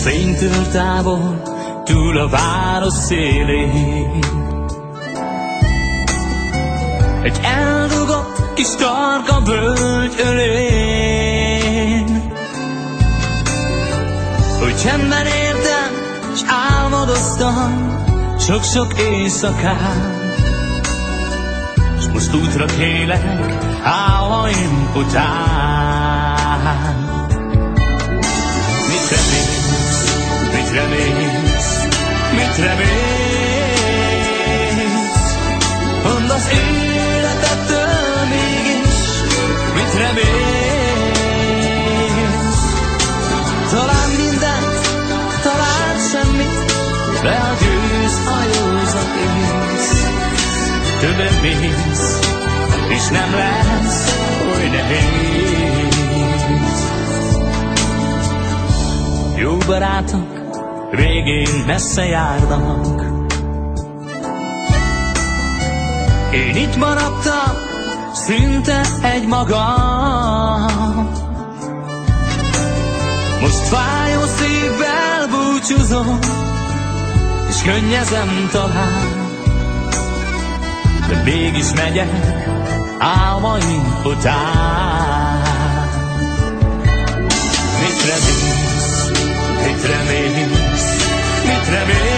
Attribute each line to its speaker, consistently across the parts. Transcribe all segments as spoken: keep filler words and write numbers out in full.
Speaker 1: fénytől távol, túl a város szélén. Egy eldugott kis tarka völgy ölén, hogy csendben értem, s álmodoztam sok-sok éjszakát, s most útra kélek álmaim után. Mit remélsz, mit remélsz, mit remélsz? Mondd az életettől mégis, mit remélsz? Talán mindent, talán semmit, de a győz a józan ész. Többen mész, és nem lesz oly nehéz. Jó barátok végén messze járnak, én itt maradtam, szinte egy magam. Most fájó szívvel búcsúzom, és könnyezem talán, de mégis megyek álmaim után. Mit remélsz, mit remélsz, mit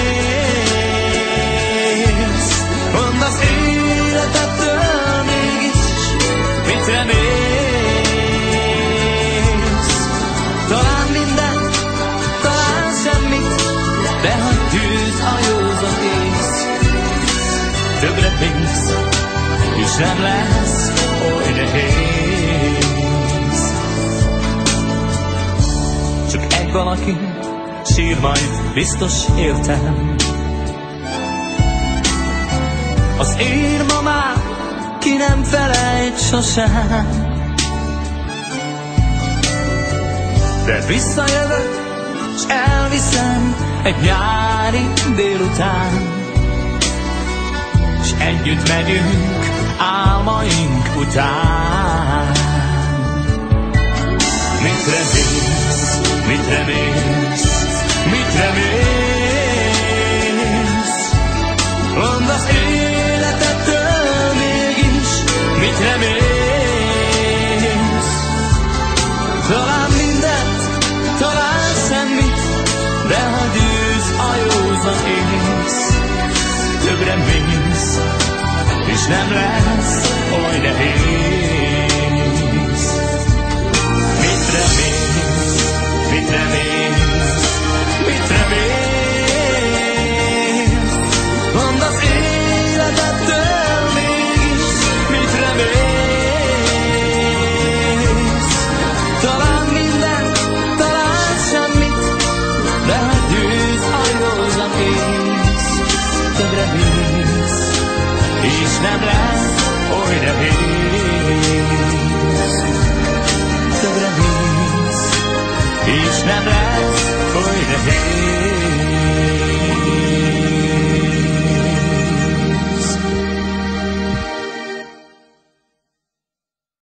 Speaker 1: remélsz? Mondd az életettől mégis, mit remélsz? Talán mindent, talán semmit, de ha tűz a józan ész. Többre pénz, és nem lesz oly nehéz. Csak egy valaki sír majd biztos értem, az én mamám, ki nem felejt sosem. De visszajövök, s elviszem egy nyári délután, s együtt megyünk álmaink után. Mit remélsz, mit remélsz, mit remélsz? Mondd az életettől mégis, mit remélsz? Talán mindent, talán semmit, de ha győz a józan ész. Többre mész, és nem lesz oly nehéz. Mit remélsz, mit remélsz, mit remélsz? Mondd az életettől mégis, mit remélsz? Talán mindent, talán semmit, de ha győz a józan ész. Többre mész, és nem lesz oly nehéz.